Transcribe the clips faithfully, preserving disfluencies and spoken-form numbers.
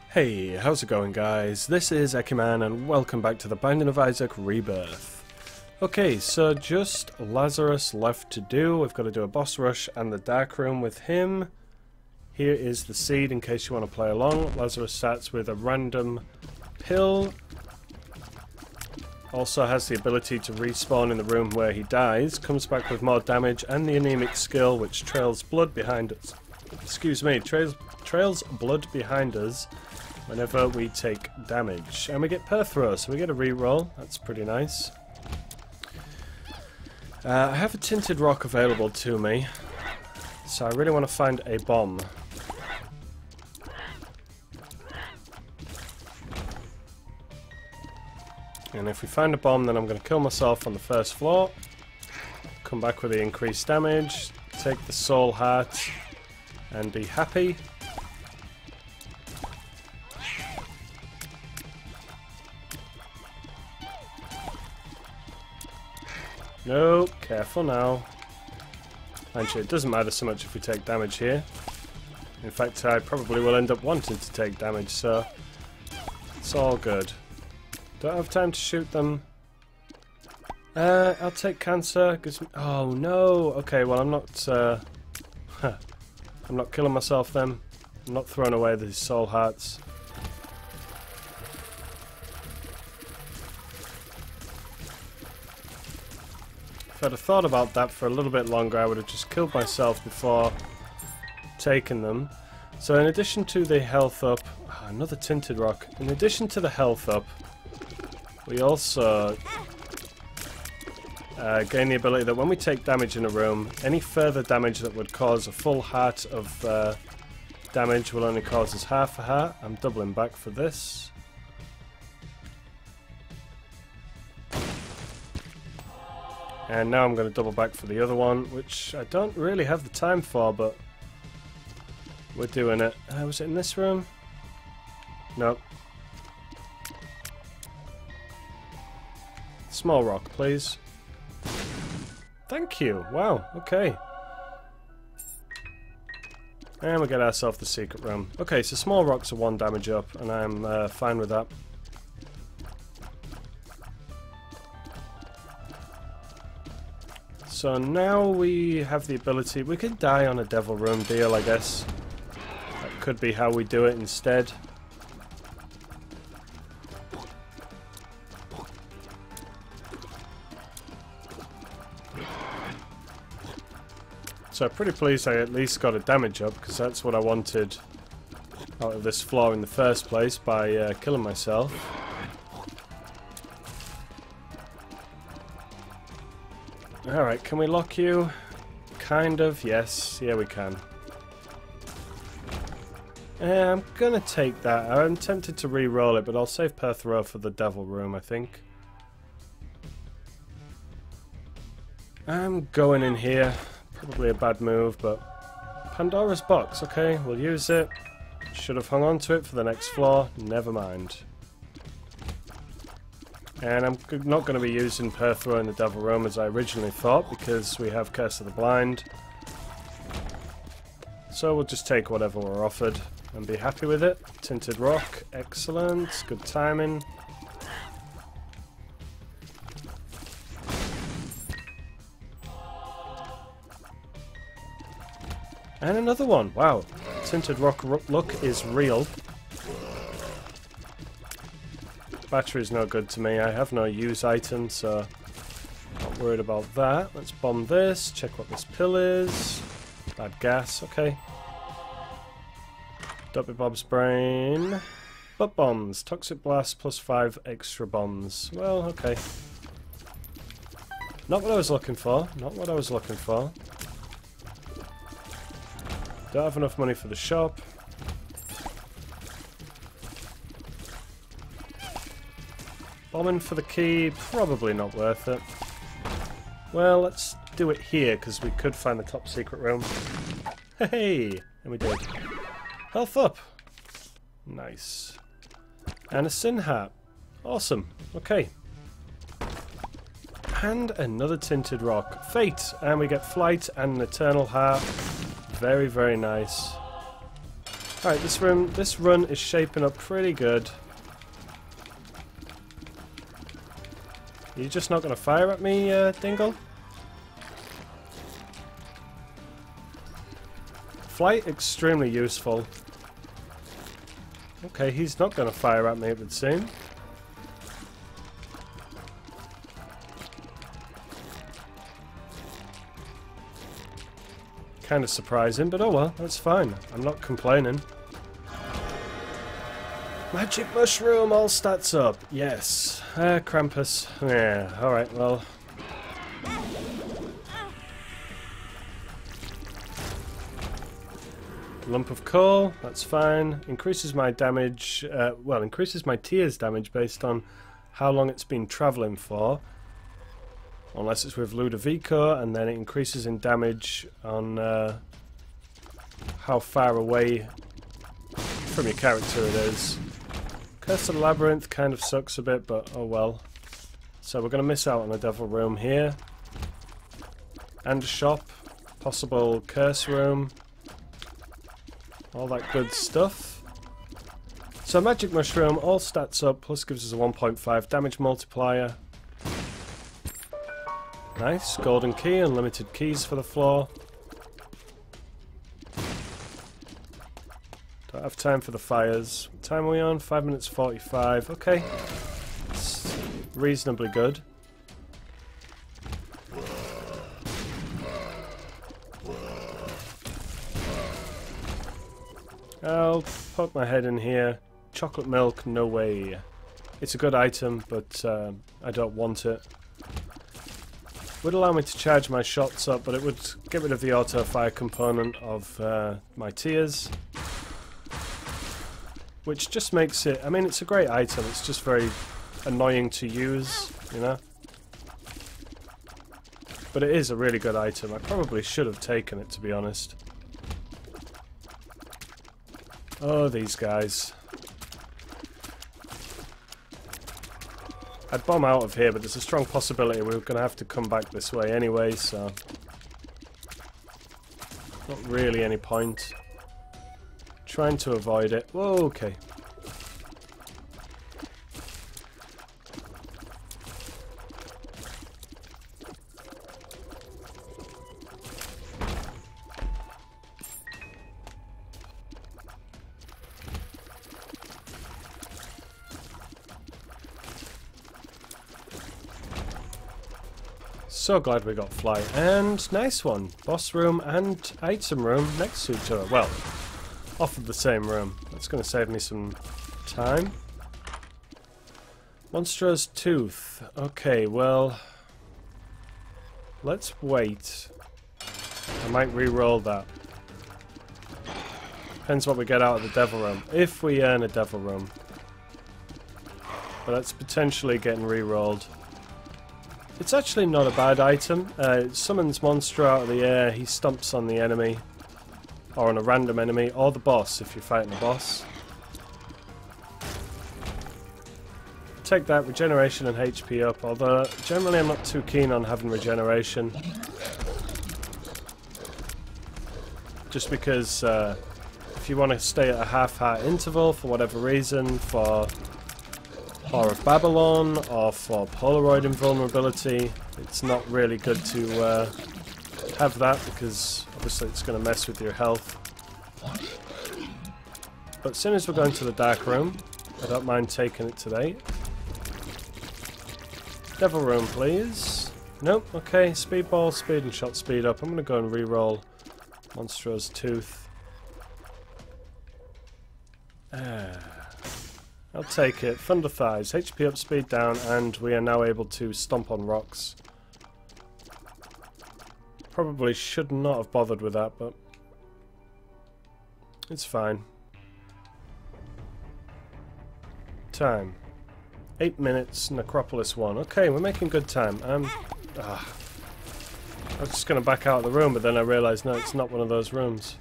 Hey, how's it going guys? This is Eckyman and welcome back to the Binding of Isaac Rebirth. Okay, so just Lazarus left to do. We've got to do a boss rush and the dark room with him. Here is the seed in case you want to play along. Lazarus starts with a random pill. Also has the ability to respawn in the room where he dies. Comes back with more damage and the anemic skill which trails blood behind us. Excuse me, trails, trails blood behind us whenever we take damage. And we get Perthro, so we get a reroll. That's pretty nice. Uh, I have a tinted rock available to me, so I really want to find a bomb. And if we find a bomb, then I'm going to kill myself on the first floor. Come back with the increased damage, take the soul heart, and be happy. No, careful now. Actually, it doesn't matter so much if we take damage here. In fact, I probably will end up wanting to take damage, so it's all good. Don't have time to shoot them. Uh, I'll take cancer. Gives me oh no. Okay, well I'm not. Uh, I'm not killing myself then. I'm not throwing away these soul hearts. If I'd have thought about that for a little bit longer, I would have just killed myself before taking them. So in addition to the health up, oh, another tinted rock. In addition to the health up, we also uh, gain the ability that when we take damage in a room, any further damage that would cause a full heart of uh, damage will only cause us half a heart. I'm doubling back for this. And now I'm going to double back for the other one, which I don't really have the time for, but we're doing it. Uh, was it in this room? Nope. Small rock, please. Thank you. Wow, okay. And we get ourselves the secret room. Okay, so small rocks are one damage up, and I'm uh, fine with that. So now we have the ability, we could die on a devil room deal, I guess. That could be how we do it instead. So I'm pretty pleased I at least got a damage up, because that's what I wanted out of this floor in the first place by uh, killing myself. Alright, can we lock you? Kind of, yes. Yeah, we can. Uh, I'm gonna take that. I'm tempted to re-roll it, but I'll save Perthro for the devil room, I think. I'm going in here. Probably a bad move, but Pandora's box, okay, we'll use it. Should have hung on to it for the next floor, never mind. And I'm not going to be using Perthro in the Devil Room as I originally thought, because we have Curse of the Blind. So we'll just take whatever we're offered and be happy with it. Tinted Rock, excellent, good timing. And another one, wow. Tinted Rock look is real. Battery's no good to me. I have no use item, so not worried about that. Let's bomb this, check what this pill is. Bad gas, okay. Dopey Bob's brain. Butt bombs. Toxic blast plus five extra bombs. Well, okay. Not what I was looking for. Not what I was looking for. Don't have enough money for the shop. Bombing for the key, probably not worth it. Well, let's do it here, because we could find the top secret room. Hey! And we did. Health up! Nice. And a sin hat. Awesome. Okay. And another tinted rock. Fate! And we get flight and an eternal heart. Very, very nice. Alright, this room, this run is shaping up pretty good. You're just not going to fire at me, uh, Dingle? Flight, extremely useful. Okay, he's not going to fire at me, it would seem. Kind of surprising, but oh well, that's fine. I'm not complaining. Magic mushroom, all stats up. Yes. Uh, Krampus. Yeah, alright, well. Lump of coal, that's fine. Increases my damage, uh, well, increases my tears damage based on how long it's been travelling for. Unless it's with Ludovico, and then it increases in damage on uh, how far away from your character it is. Curse of the Labyrinth kind of sucks a bit, but oh well. So we're going to miss out on a Devil Room here. And a shop. Possible Curse Room. All that good stuff. So Magic Mushroom, all stats up, plus gives us a one point five damage multiplier. Nice. Golden key, unlimited keys for the floor. Don't have time for the fires. What time are we on? five minutes forty-five. Okay. It's reasonably good. I'll poke my head in here. Chocolate milk, no way. It's a good item, but uh, I don't want it. Would allow me to charge my shots up, but it would get rid of the auto fire component of uh, my tears. Which just makes it, I mean, it's a great item, it's just very annoying to use, you know? But it is a really good item. I probably should have taken it, to be honest. Oh, these guys. I'd bomb out of here, but there's a strong possibility we're going to have to come back this way anyway, so... not really any point. Trying to avoid it. Whoa, okay. So glad we got flight. And nice one. Boss room and item room next to each other. Well, off of the same room. That's going to save me some time. Monster's Tooth. Okay, well... let's wait. I might re-roll that. Depends what we get out of the Devil Room. If we earn a Devil Room. But that's potentially getting re-rolled. It's actually not a bad item. Uh, it summons monster out of the air, he stomps on the enemy. Or on a random enemy, or the boss if you're fighting the boss. Take that, regeneration and H P up, although generally I'm not too keen on having regeneration. Just because uh, if you want to stay at a half-heart interval for whatever reason, for Whore of Babylon, or for Polaroid invulnerability, it's not really good to uh, have that, because obviously it's going to mess with your health. But as soon as we're going to the Dark Room, I don't mind taking it today. Devil Room, please. Nope, okay, Speedball, speed and shot speed up. I'm going to go and re-roll Monster's Tooth. Ah. I'll take it. Thunder Thighs. H P up, speed down, and we are now able to stomp on rocks. Probably should not have bothered with that, but it's fine. Time. Eight minutes, Necropolis one. Okay, we're making good time. Um, ah. I was just going to back out of the room, but then I realised, no, it's not one of those rooms.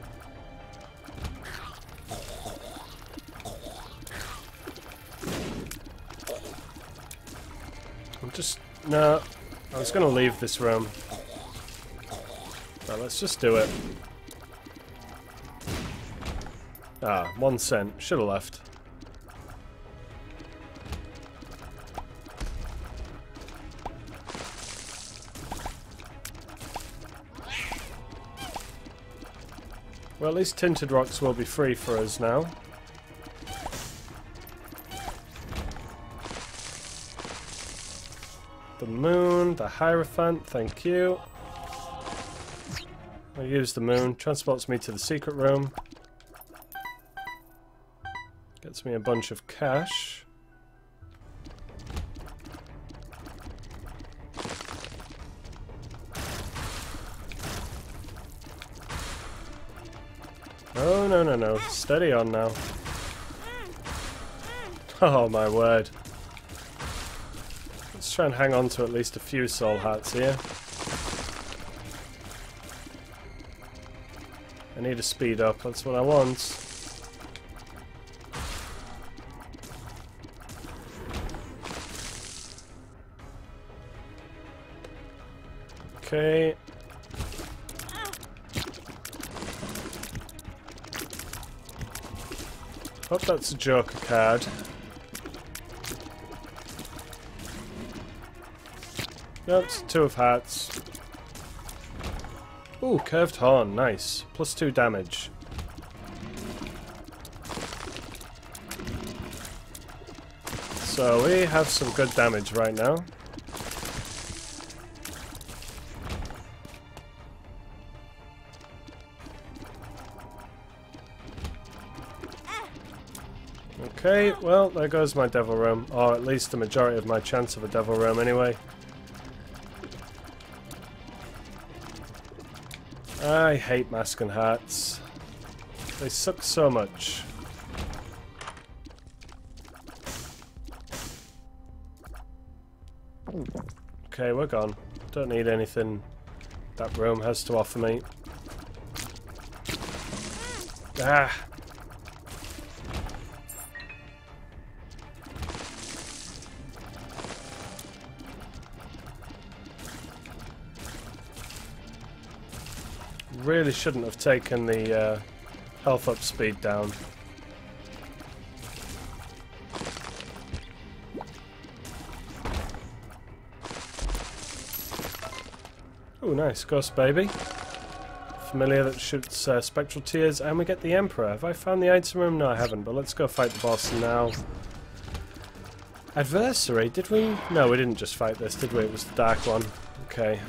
Just, no, I was going to leave this room. But let's just do it. Ah, one cent. Should have left. Well, at least tinted rocks will be free for us now. The moon, the Hierophant, thank you. I'll use the moon, transports me to the secret room. Gets me a bunch of cash. Oh, no, no, no. Steady on now. Oh, my word. Let's try and hang on to at least a few soul hearts here. I need to speed up. That's what I want. Okay. Hope that's a Joker card. Nope, it's two of hearts. Ooh, curved horn, nice. Plus two damage. So we have some good damage right now. Okay, well, there goes my devil room, or at least the majority of my chance of a devil room anyway. I hate mask and hearts. They suck so much. Okay, we're gone. Don't need anything that room has to offer me. Ah! Really shouldn't have taken the uh, health up speed down. Oh, nice. Ghost Baby. Familiar that shoots uh, spectral tears, and we get the Emperor. Have I found the item room? No, I haven't, but let's go fight the boss now. Adversary? Did we? No, we didn't just fight this, did we? It was the dark one. Okay.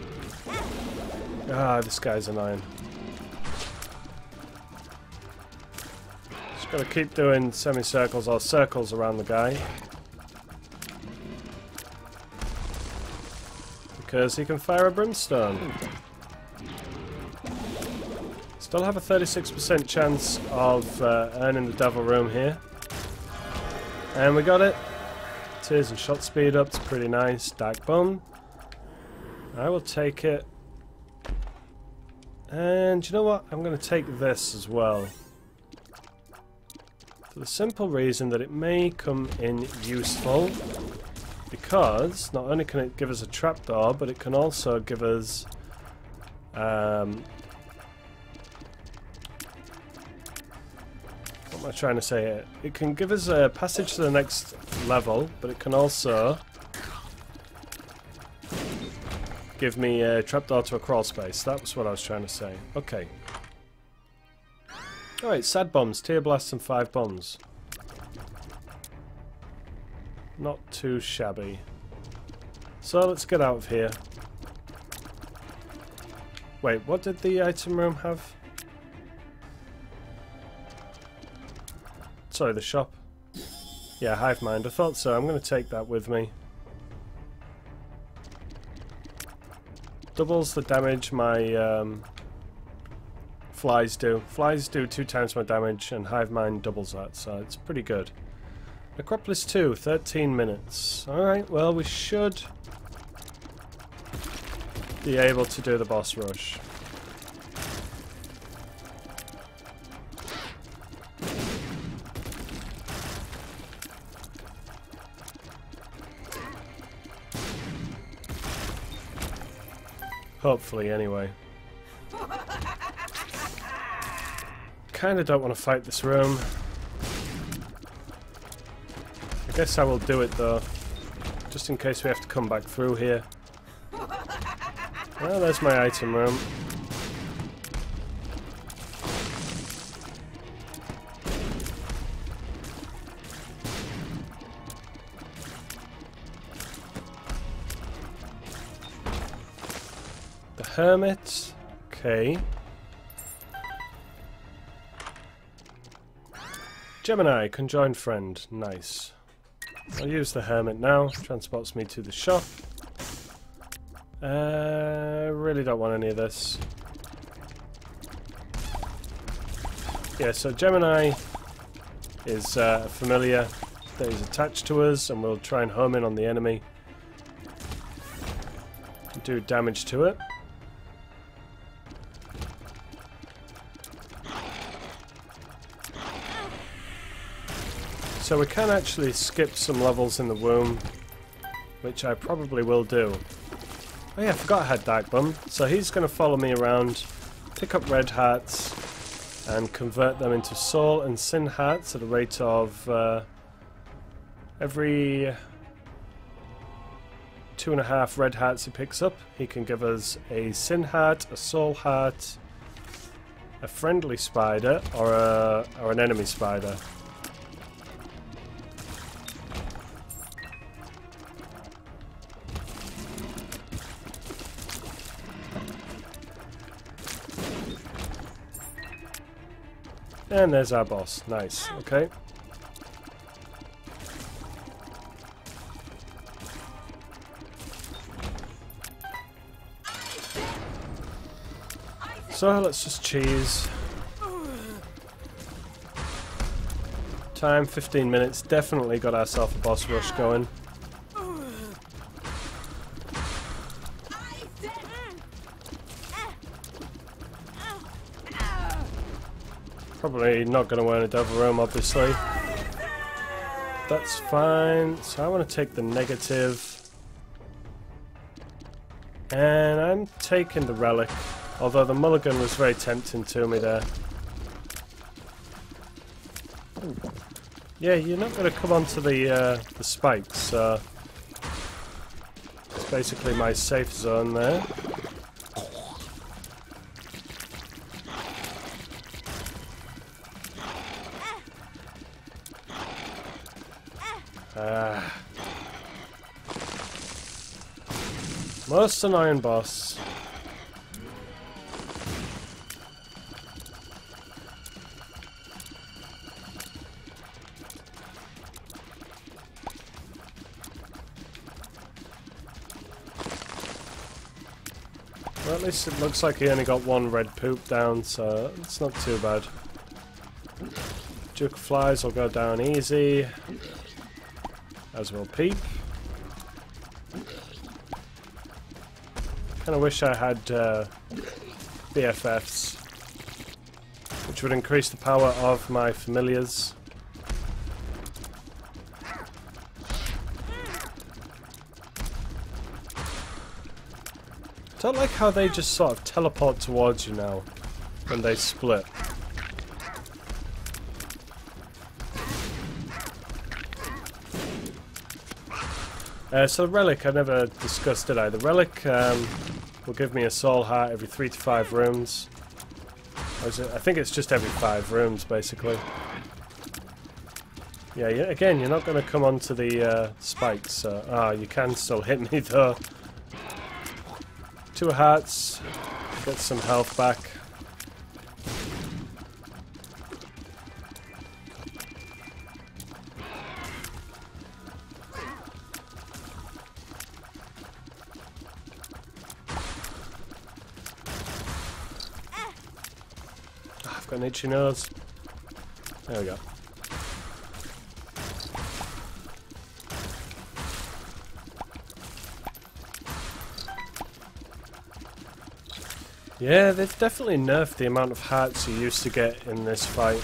Ah, this guy's annoying. Just gotta keep doing semicircles or circles around the guy. Because he can fire a brimstone. Still have a thirty-six percent chance of uh, earning the devil room here. And we got it. Tears and shot speed up, it's pretty nice. Dark Bone. I will take it. And you know what? I'm going to take this as well. For the simple reason that it may come in useful. Because not only can it give us a trapdoor, but it can also give us... Um, what am I trying to say here? It can give us a passage to the next level, but it can also... give me a trapdoor to a crawl space. That was what I was trying to say. Okay. Alright, sad bombs. Tear blasts and five bombs. Not too shabby. So let's get out of here. Wait, what did the item room have? Sorry, the shop. Yeah, hive mind. I thought so. I'm going to take that with me. Doubles the damage my um, flies do. Flies do two times my damage, and hive mind doubles that, so it's pretty good. Necropolis two, thirteen minutes. Alright, well, we should be able to do the boss rush. Hopefully, anyway. kind of don't want to fight this room. I guess I will do it though, just in case we have to come back through here. Well, there's my item room. The Hermit. Okay. Gemini, conjoined friend. Nice. I'll use the Hermit now. Transports me to the shop. Uh, really don't want any of this. Yeah, so Gemini is uh, a familiar that is attached to us, and we'll try and home in on the enemy. Do damage to it. So we can actually skip some levels in the womb, which I probably will do. Oh yeah, I forgot I had Dark Bum. So he's going to follow me around, pick up red hearts, and convert them into soul and sin hearts at a rate of uh, every two and a half red hearts he picks up. He can give us a sin heart, a soul heart, a friendly spider, or a or an enemy spider. And there's our boss. Nice. Okay. So let's just cheese. Time fifteen minutes. Definitely got ourselves a boss rush going. Probably not going to win a devil room, obviously. That's fine. So I want to take the negative. And I'm taking the relic. Although the mulligan was very tempting to me there. Yeah, you're not going to come onto the, uh, the spikes, so... It's basically my safe zone there. Ah. Most annoying boss. Well, at least it looks like he only got one red poop down, so it's not too bad. Duke of Flies will go down easy. As will Peep. Kinda wish I had uh, B F Fs, which would increase the power of my familiars. I don't like how they just sort of teleport towards you now when they split. Uh, so the relic, I never discussed, did I? The relic um, will give me a soul heart every three to five rooms. Or is it? I think it's just every five rooms, basically. Yeah, yeah again, you're not going to come onto the uh, spikes. So, ah, you can still hit me though. Two hearts, get some health back. I've got an itchy nose. There we go. Yeah, they've definitely nerfed the amount of hearts you used to get in this fight.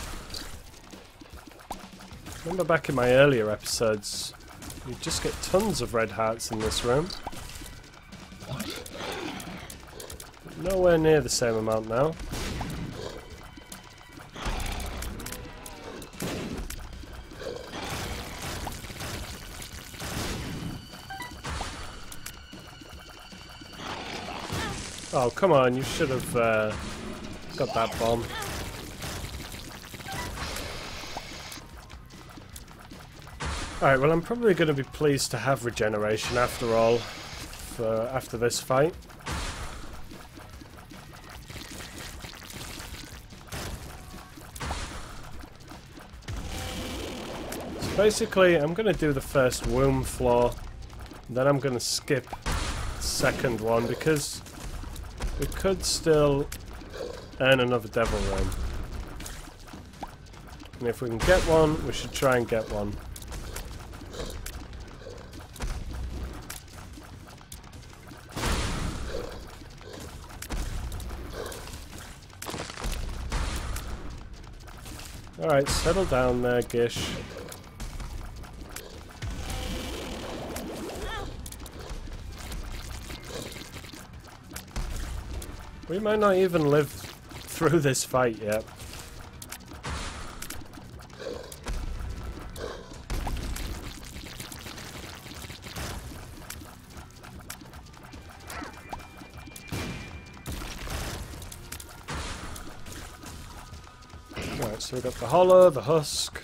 Remember back in my earlier episodes, you just get tons of red hearts in this room. Nowhere near the same amount now. Oh, come on, you should have uh, got that bomb. Alright, well, I'm probably going to be pleased to have regeneration after all, for after this fight. So basically, I'm going to do the first womb floor, then I'm going to skip the second one, because we could still earn another devil ring. And if we can get one, we should try and get one. Alright, settle down there, Gish. We might not even live through this fight yet. Right, so we've got the hollow, the husk.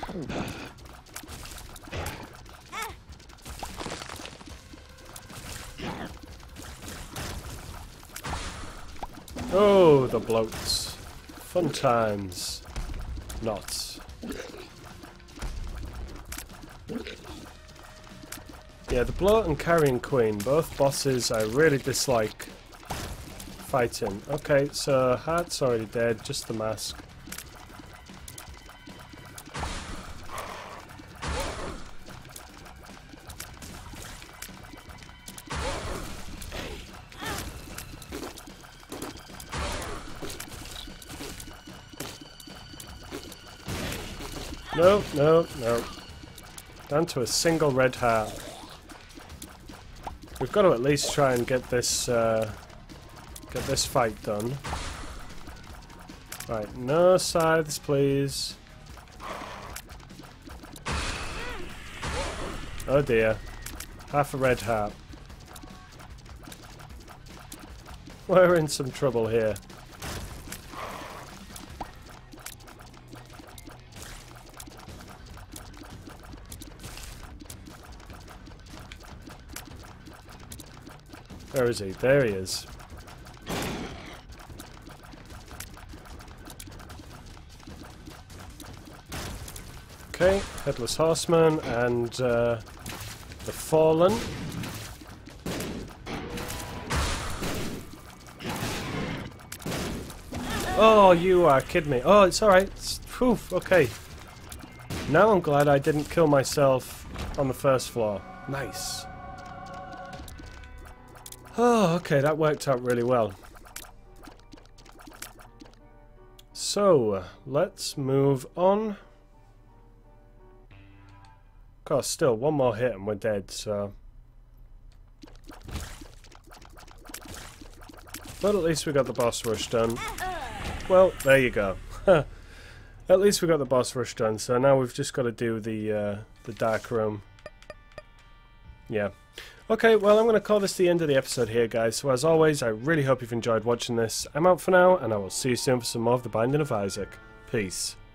Oh, the bloats. Fun times. Not. Yeah, the bloat and carrion queen, both bosses I really dislike fighting. Okay, so Heart's already dead, just the mask. No, no, no. Down to a single red heart. We've got to at least try and get this, uh, get this fight done. Right, no scythes, please. Oh dear. Half a red heart. We're in some trouble here. Where is he? There he is. Okay, Headless Horseman and uh, the Fallen. Oh, you are kidding me. Oh, it's alright. Whew, okay. Now I'm glad I didn't kill myself on the first floor. Nice. Oh, okay, that worked out really well. So, let's move on. Of course, still, one more hit and we're dead, so... But at least we got the boss rush done. Well, there you go. At least we got the boss rush done, so now we've just got to do the, uh, the dark room. Yeah. Okay, well, I'm going to call this the end of the episode here, guys. So as always, I really hope you've enjoyed watching this. I'm out for now, and I will see you soon for some more of The Binding of Isaac. Peace.